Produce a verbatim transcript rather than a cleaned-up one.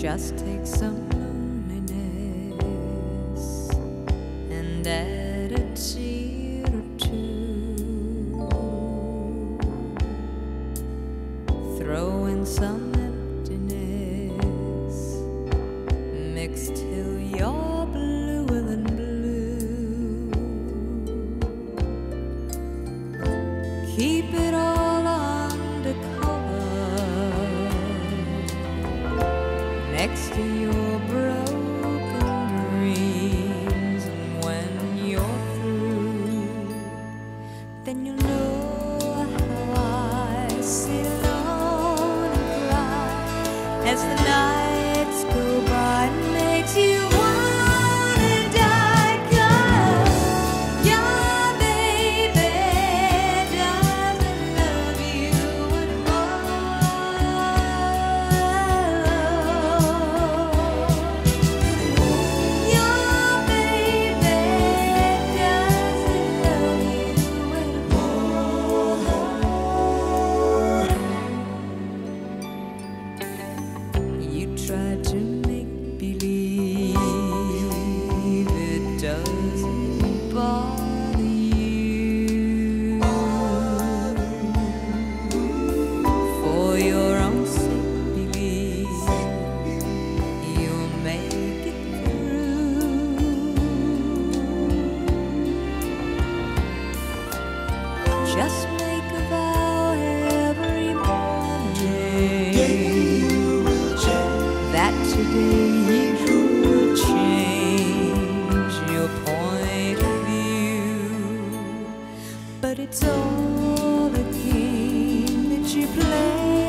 Just take some loneliness and add a tear or two. Throw in some emptiness, mix till you're bluer than blue. Keep it all under cover, next to your broken dreams. And when you're through, then you'll know how I sit alone and cry as the nights go by. It makes you wanna die, 'cause your baby doesn't love you anymore. Your baby doesn't love you anymore. You tried to make believe it doesn't bother you. For your own sake, believe you'll make it through. Just make a vow every morning that today you will change your point of view. But it's all a game that you play